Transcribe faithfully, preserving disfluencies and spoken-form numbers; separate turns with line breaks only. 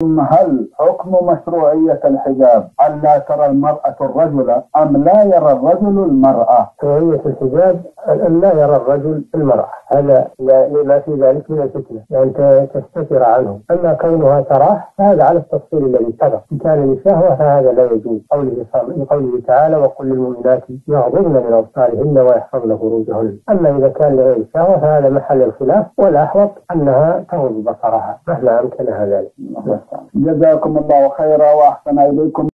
هل حكم مشروعية الحجاب أن لا ترى المرأة الرجل أم لا يرى الرجل المرأة؟
مشروعية الحجاب أن لا يرى الرجل المرأة، هذا ما في ذلك من الفتنة لأن يعني تستتر عنه. أما كونها تراه فهذا على التفصيل الذي سبق، إن كان لشهوة فهذا لا يجوز، قوله تعالى وقل للمؤمنات يغضضن من أبصارهن ويحفظن فروجهن. أما إذا كان لغير شهوة فهذا محل الخلاف، والأحوط أنها تغض بصرها مهما أمكنها ذلك.
جزاكم الله خيرا وأحسن إليكم.